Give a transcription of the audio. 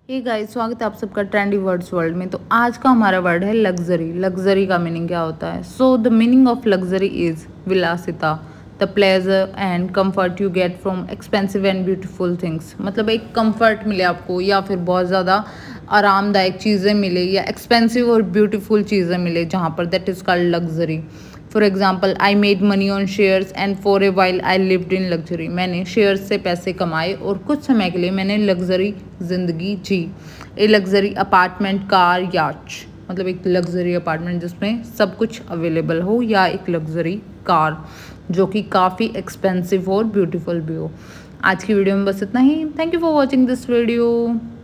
Hey guys, स्वागत है आप सबका ट्रेंडी वर्ड्स वर्ल्ड में। तो आज का हमारा वर्ड है लग्जरी। लग्जरी का मीनिंग क्या होता है? So the meaning of luxury is विलासिता, the pleasure and comfort you get from expensive and beautiful things. मतलब एक कंफर्ट मिले आपको या फिर बहुत ज़्यादा आरामदायक चीज़ें मिले या एक्सपेंसिव और ब्यूटीफुल चीज़ें मिले, जहाँ पर that is called luxury. For example, I made money on shares and for a while I lived in luxury. मैंने शेयर्स से पैसे कमाए और कुछ समय के लिए मैंने लग्जरी ज़िंदगी जी। A luxury apartment, car, yacht. मतलब एक लग्जरी अपार्टमेंट जिसमें सब कुछ अवेलेबल हो, या एक लग्जरी कार जो कि काफ़ी एक्सपेंसिव हो और ब्यूटीफुल भी हो। आज की वीडियो में बस इतना ही। Thank you for watching this video.